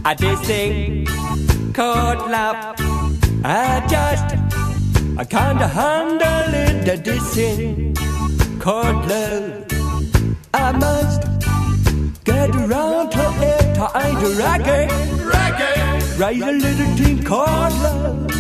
I this thing called love. I kinda handle it, that this thing called love. I must get around to it, to ain't a reggae. Write a little thing called love.